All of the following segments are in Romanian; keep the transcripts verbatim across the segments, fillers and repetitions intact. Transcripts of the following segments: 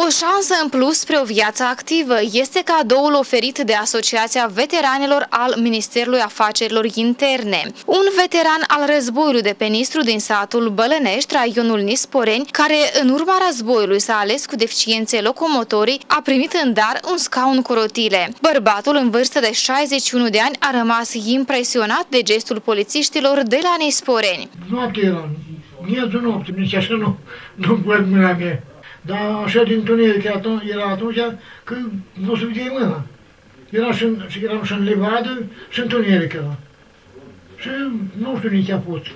O șansă în plus spre o viață activă este cadoul oferit de Asociația Veteranilor al Ministerului Afacerilor Interne. Un veteran al războiului de pe Nistru din satul Bălănești, raionul Nisporeni, care în urma războiului s-a ales cu deficiențe locomotorii, a primit în dar un scaun cu rotile. Bărbatul, în vârstă de șaizeci și unu de ani, a rămas impresionat de gestul polițiștilor de la Nisporeni. Noapte era, miezul noapte, nici așa nu, nu văd mâna mea. Dar așa din tuneric era atunci că nu se vedea mâna. Era și, eram și în levadă și în tuneric era. Și nu știu nici a fost.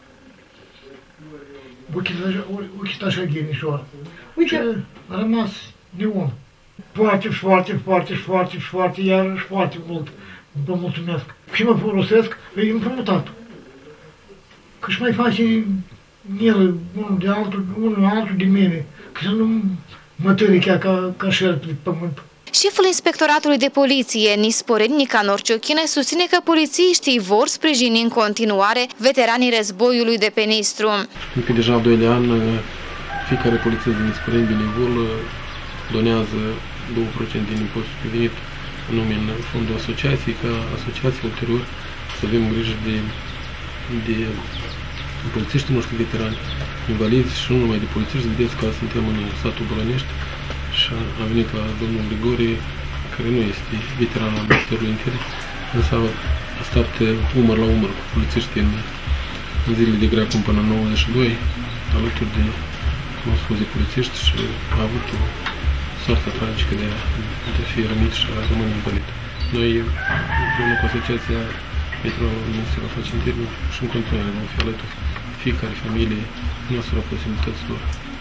Ochii așa ghinișoară. Și a rămas de om. Foarte, foarte, foarte, foarte, foarte, iarăși foarte mult. Vă mulțumesc. Și mă folosesc, îi împrumutat. Că și mai face el unul de altul, unul altul de mine. Că să nu mă tărichea ca, ca șerp de pământ. Șeful Inspectoratului de Poliție Nisporeni, Nicanor Ciochine, susține că polițiștii vor sprijini în continuare veteranii războiului de pe Nistru. Încă deja al doilea an, fiecare polițist din Nisporeni benevol donează două la sută din impozitul pe venit anume în fondul asociației, ca asociație ulterior să avem grijă de, de polițiștii noștri veterani, invalizi și nu numai de polițiști. Vedeți că suntem în satul Bălănești și a venit la domnul Grigore, care nu este veteran al Ministerului Interne, însă a stat umăr la umăr cu polițiștii în, în zilele de grea până în nouăzeci și doi, alături de, cum am spus, de polițiști și a avut o soartă tragică de a, de a fi rănit și a rămâne invalid. Noi, împreună cu Asociația Veteranilor al Ministerului Afacerilor Interne și în continuare vom fi alături fiecare familie în măsura posibilităților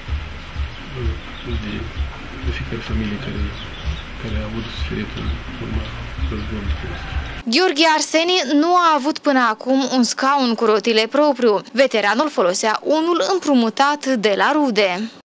de, de fiecare familie care, care a avut de suferit în urma războiului de pe Nistru. Gheorghe Arseni nu a avut până acum un scaun cu rotile propriu. Veteranul folosea unul împrumutat de la rude.